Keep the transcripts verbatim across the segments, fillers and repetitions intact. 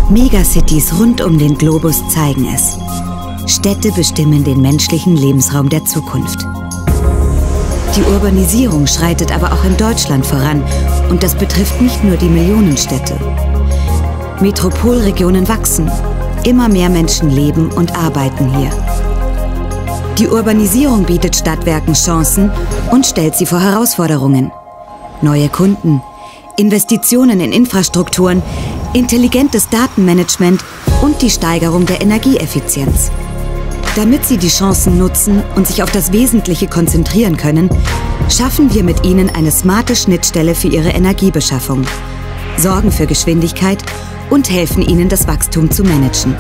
Megacities rund um den Globus zeigen es. Städte bestimmen den menschlichen Lebensraum der Zukunft. Die Urbanisierung schreitet aber auch in Deutschland voran und das betrifft nicht nur die Millionenstädte. Metropolregionen wachsen, immer mehr Menschen leben und arbeiten hier. Die Urbanisierung bietet Stadtwerken Chancen und stellt sie vor Herausforderungen. Neue Kunden, Investitionen in Infrastrukturen, intelligentes Datenmanagement und die Steigerung der Energieeffizienz. Damit Sie die Chancen nutzen und sich auf das Wesentliche konzentrieren können, schaffen wir mit Ihnen eine smarte Schnittstelle für Ihre Energiebeschaffung, sorgen für Geschwindigkeit und helfen Ihnen, das Wachstum zu managen.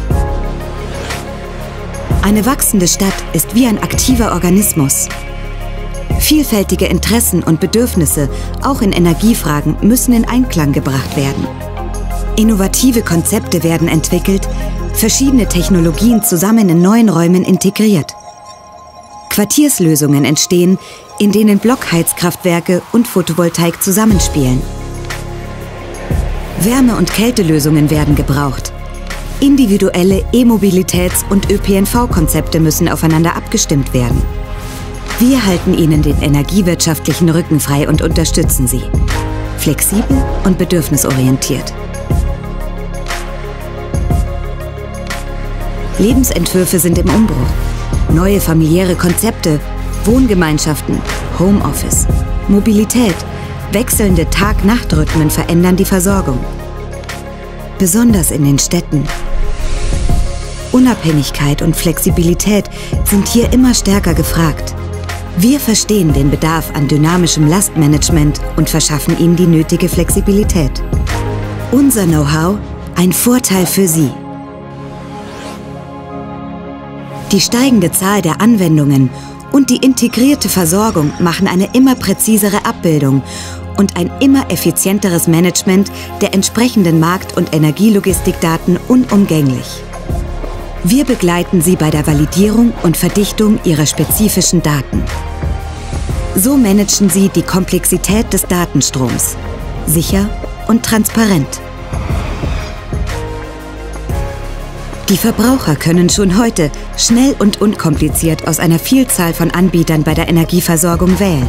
Eine wachsende Stadt ist wie ein aktiver Organismus. Vielfältige Interessen und Bedürfnisse, auch in Energiefragen, müssen in Einklang gebracht werden. Innovative Konzepte werden entwickelt, verschiedene Technologien zusammen in neuen Räumen integriert. Quartierslösungen entstehen, in denen Blockheizkraftwerke und Photovoltaik zusammenspielen. Wärme- und Kältelösungen werden gebraucht. Individuelle E-Mobilitäts- und Ö P N V-Konzepte müssen aufeinander abgestimmt werden. Wir halten Ihnen den energiewirtschaftlichen Rücken frei und unterstützen Sie. Flexibel und bedürfnisorientiert. Lebensentwürfe sind im Umbruch. Neue familiäre Konzepte, Wohngemeinschaften, Homeoffice, Mobilität, wechselnde Tag-Nacht-Rhythmen verändern die Versorgung. Besonders in den Städten. Unabhängigkeit und Flexibilität sind hier immer stärker gefragt. Wir verstehen den Bedarf an dynamischem Lastmanagement und verschaffen Ihnen die nötige Flexibilität. Unser Know-how, ein Vorteil für Sie. Die steigende Zahl der Anwendungen und die integrierte Versorgung machen eine immer präzisere Abbildung und ein immer effizienteres Management der entsprechenden Markt- und Energielogistikdaten unumgänglich. Wir begleiten Sie bei der Validierung und Verdichtung Ihrer spezifischen Daten. So managen Sie die Komplexität des Datenstroms, sicher und transparent. Die Verbraucher können schon heute schnell und unkompliziert aus einer Vielzahl von Anbietern bei der Energieversorgung wählen.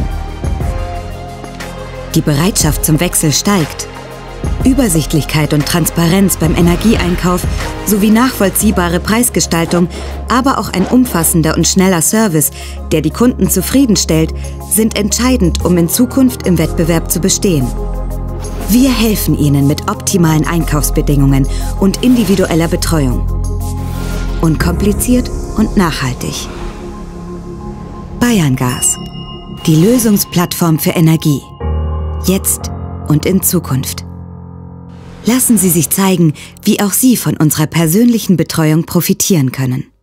Die Bereitschaft zum Wechsel steigt. Übersichtlichkeit und Transparenz beim Energieeinkauf sowie nachvollziehbare Preisgestaltung, aber auch ein umfassender und schneller Service, der die Kunden zufriedenstellt, sind entscheidend, um in Zukunft im Wettbewerb zu bestehen. Wir helfen Ihnen mit optimalen Einkaufsbedingungen und individueller Betreuung. Unkompliziert und nachhaltig. Bayerngas, die Lösungsplattform für Energie. Jetzt und in Zukunft. Lassen Sie sich zeigen, wie auch Sie von unserer persönlichen Betreuung profitieren können.